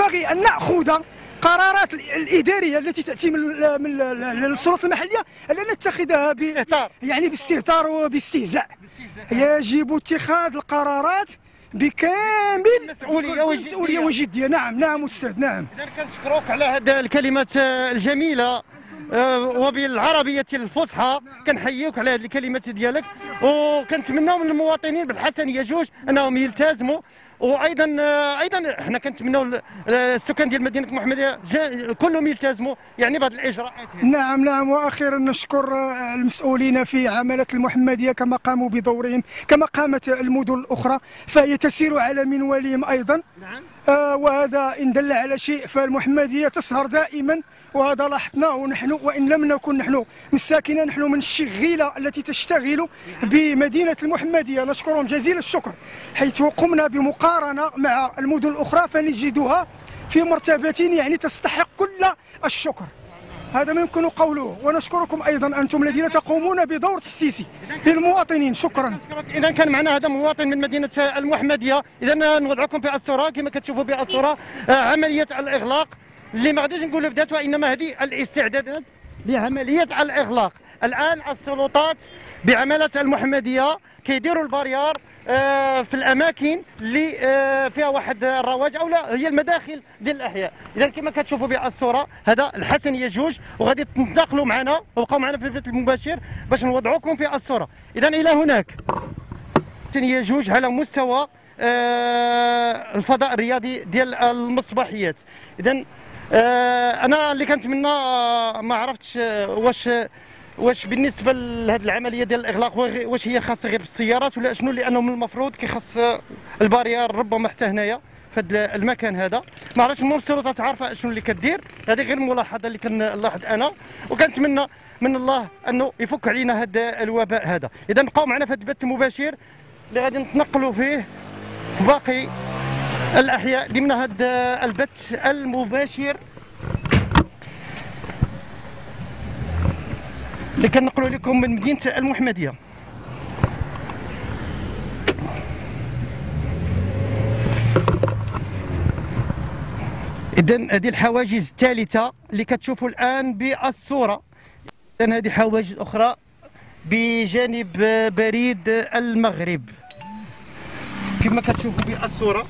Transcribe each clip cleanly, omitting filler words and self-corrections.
ينبغي ان ناخذ قرارات الاداريه التي تاتي من السلطات المحليه الا نتخذها يعني باستهتار وباستهزاء. يجب اتخاذ القرارات بكامل مسؤوليه وجديه. نعم استاذ. نعم. اذا كنشكروك على هذه الكلمات الجميله وبالعربيه الفصحى. كنحييك على هذه الكلمات ديالك، وكنتمناو من المواطنين بالحسنيه جوج انهم يلتزموا، وايضا حنا كنتمناو السكان ديال مدينه المحمديه كلهم يلتزموا يعني بهذه الاجراءات. نعم. واخيرا نشكر المسؤولين في عمله المحمديه كما قاموا بدورهم كما قامت المدن الاخرى، فهي تسير على منوالهم ايضا. نعم. وهذا ان دل على شيء فالمحمديه تسهر دائما، وهذا لاحظناه نحن وان لم نكن نحن من الساكنه، نحن من الشغيله التي تشتغل بمدينه المحمديه. نشكرهم جزيل الشكر، حيث قمنا بمقارنه مع المدن الاخرى فنجدها في مرتبه يعني تستحق كل الشكر. هذا ما يمكن قوله. ونشكركم ايضا انتم الذين تقومون بدور تحسيسي للمواطنين. شكرا. اذا كان معنا هذا مواطن من مدينه المحمديه. اذا نوضعكم في الصوره كما كتشوفوا في الصوره عمليه الاغلاق اللي ما غاديش نقولوا بدات، وانما هذه الاستعدادات لعمليه الاغلاق. الان السلطات بعماله المحمديه كيديروا الباريار في الاماكن اللي فيها واحد الرواج او لا هي المداخل ديال الاحياء. اذا كما كتشوفوا بالصوره هذا الحسنيه جوج، وغادي تنتقلوا معنا وبقاو معنا في البث المباشر باش نوضعوكم في الصوره. اذا الى هناك الحسنيه جوج على مستوى الفضاء الرياضي ديال المصباحيات. اذا انا اللي كنتمنى ما عرفتش واش بالنسبه لهذه العمليه ديال الاغلاق واش هي خاصه غير بالسيارات ولا شنو، لانه من المفروض كيخص البارير ربما حتى هنايا في هذا المكان هذا. ما عرفتش المهم السلطات عارفه شنو اللي كدير. هذه غير الملاحظه اللي كنلاحظ انا، وكنتمنى من الله انه يفك علينا هذا الوباء هذا. اذا بقاو معنا في هذا البث المباشر اللي غادي نتنقلوا فيه في باقي الاحياء ضمن هذا البث المباشر اللي كنقلوا لكم من مدينه المحمديه. اذا هذه الحواجز الثالثه اللي كتشوفوا الان بالصوره. اذا هذه حواجز اخرى بجانب بريد المغرب كما كتشوفوا بالصوره.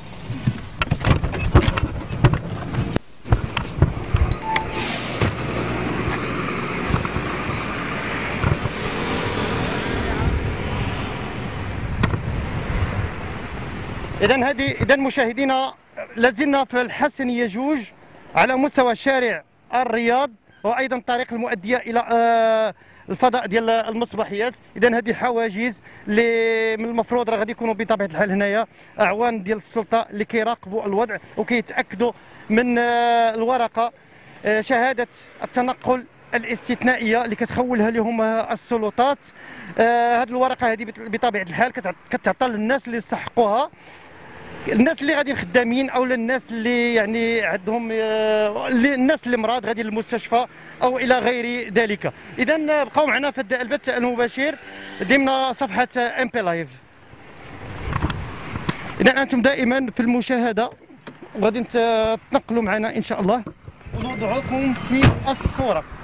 إذا مشاهدينا لازلنا في الحسنيه جوج على مستوى شارع الرياض وايضا الطريق المؤديه الى الفضاء ديال المصباحيات. اذا هذه حواجز اللي من المفروض راه غادي يكونوا بطبيعه الحال هنايا اعوان ديال السلطه اللي كيراقبوا الوضع وكيتاكدوا من الورقه شهاده التنقل الاستثنائيه اللي كتخولها لهم السلطات. هذه الورقه هذه بطبيعه الحال كتعطى للناس اللي يستحقوها، الناس اللي غاديين خدامين او الناس اللي يعني عندهم الناس اللي مرض غادي للمستشفى او الى غير ذلك. اذا بقاو معنا في البث المباشر ضمن صفحه ام بي لايف. اذا انتم دائما في المشاهده وغادي تنقلوا معنا ان شاء الله ونوضعكم في الصوره.